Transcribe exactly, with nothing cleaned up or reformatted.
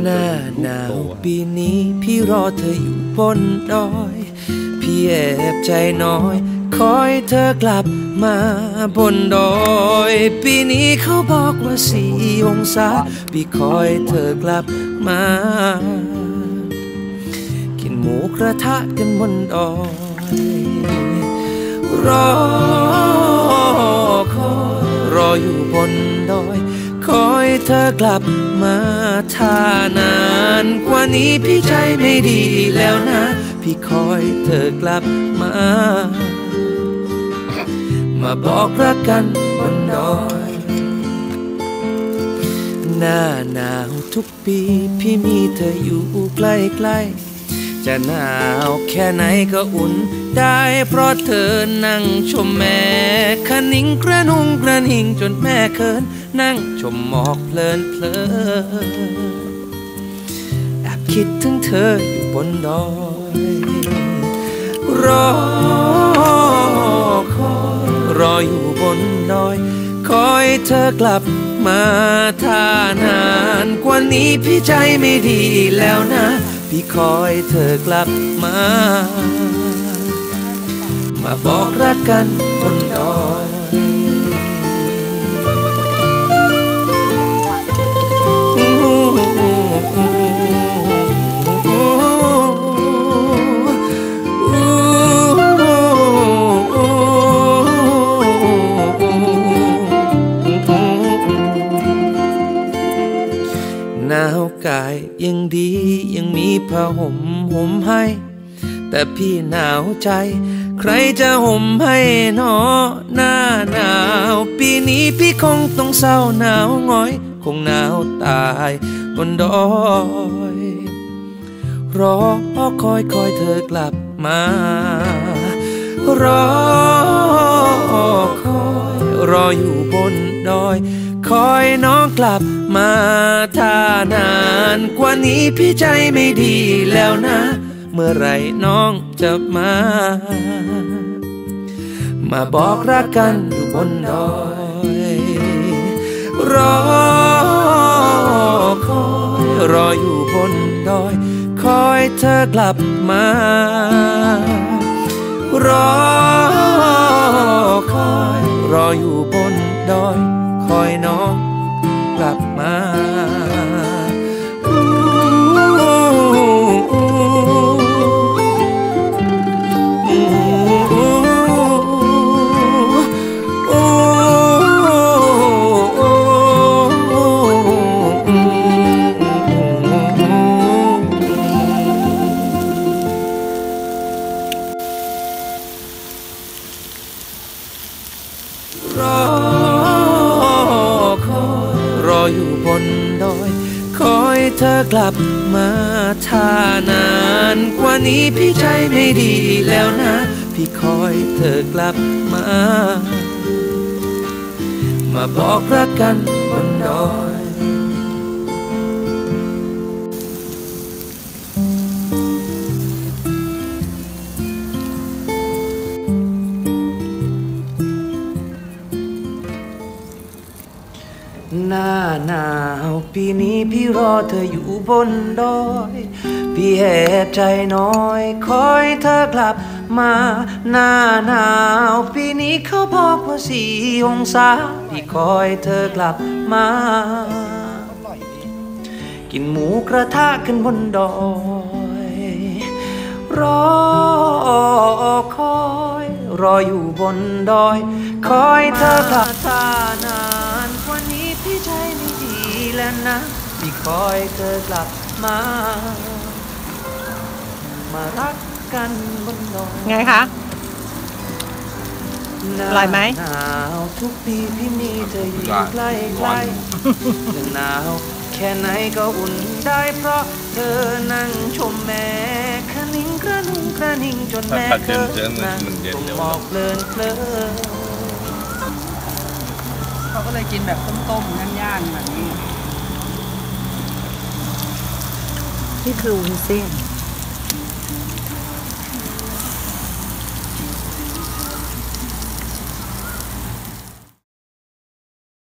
หน้าหนาวปีนี้พี่รอเธออยู่บนดอยพี่แอบใจน้อยคอยเธอกลับมาบนดอยปีนี้เขาบอกว่าสี่องศาพี่คอยเธอกลับมากินหมูกระทะกันบนดอยรอคอยรออยู่บนดอยคอยเธอกลับมาถ้านานกว่านี้พี่ใจไม่ดีแล้วนะพี่คอยเธอกลับมามาบอกรักกันบนดอยหน้าหนาวทุกปีพี่มีเธออยู่ใกล้ๆจะหนาวแค่ไหนก็อุ่นได้เพราะเธอนั่งชมแม่คะนิ่งกระนุงกระนิ่งจนแม่เคินนั่งชมหมอกเพลินเพลินแอบคิดถึงเธออยู่บนดอยรอคอยรออยู่บนดอยคอยเธอกลับมาถ้านานกว่านี้พี่ใจไม่ดีแล้วนะพี่คอยเธอกลับมามาบอกรักกันบนดอยหนาวกายยังดียังมีผ้าห่มห่มให้แต่พี่หนาวใจใครจะห่มให้หนอหน้าหนาวปีนี้พี่คงต้องเศร้าหนาวง้อยคงหนาวตายบนดอยรอคอยคอยเธอกลับมารอคอยรออยู่บนดอยคอยน้องกลับมาถ้านานกว่านี้พี่ใจไม่ดีแล้วนะเมื่อไรน้องจะมามาบอกรักกันอยู่บนดอยรอคอยรออยู่บนดอยคอยเธอกลับมารอคอยรออยู่บนดอยคอยน้องกลับมารอคอยรออยู่บนดอยคอยเธอกลับมาถ้านานกว่านี้พี่ใจไม่ดีแล้วนะพี่คอยเธอกลับมามาบอกรักกันบนดอยหน้าหนาวปีนี้พี่รอเธออยู่บนดอยพี่แอบใจน้อยคอยเธอกลับมาหน้าหนาวปีนี้เขาบอกว่าสี่องศาพี่คอยเธอกลับมากินหมูกระทะกันบนดอยรอคอยรออยู่บนดอยคอยเธอกลับถ้านานกว่านี้พี่ใจไม่ดีแล้วนะพี่คอยเธอกลับมามารักกันบนดอยไงคะอร่อยไหมหนาวทุกปีพี่มีเธออยู่ใกล้ใกล้จะหนาวแค่ไหนก็อุ่นได้เพราะเธอนั่งชมแม่คะนิ่งกระนุ่งกระนิ่งจนแม่เกิดนั่งชมหมอกเพลินเพลินเขาก็เลยกินแบบต้มๆย่างๆแบบนี้นี่คือวุ้นเส้น